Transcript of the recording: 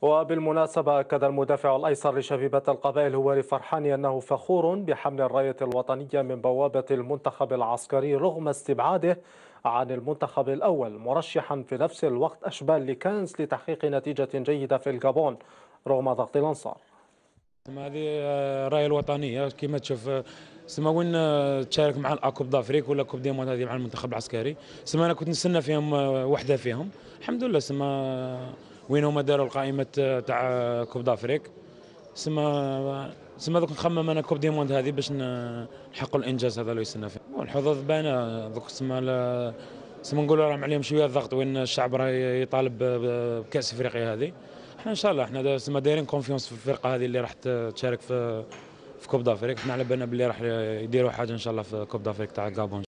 وبالمناسبة أكد المدافع الأيسر لشبيبة القبائل هواري فرحاني أنه فخور بحمل الراية الوطنية من بوابة المنتخب العسكري رغم استبعاده عن المنتخب الأول، مرشحا في نفس الوقت أشبال لكانس لتحقيق نتيجة جيدة في الجابون رغم ضغط الأنصار. هذه الرايه الوطنيه كما تشوف. سما وين تشارك مع الاكوب دافريك ولا كوب دي موند هذه مع المنتخب العسكري. سما انا كنت نستنى فيهم وحده فيهم. الحمد لله سما وين هما داروا القائمه تاع كوب دافريك. سما دوك نخمم انا كوب دي موند هذه باش نحققوا الانجاز هذا اللي يستنى فيه. الحظوظ باينه دوك سما نقولوا راهم عليهم شويه الضغط وين الشعب راه يطالب بكاس افريقيا هذه. احنا ان شاء الله احنا سما دايرين كونفيونس في الفرقه هذه اللي راح تشارك في كوب دافريك. احنا على بالنا باللي راح يديروا حاجه ان شاء الله في كوب دافريك تاع غابون.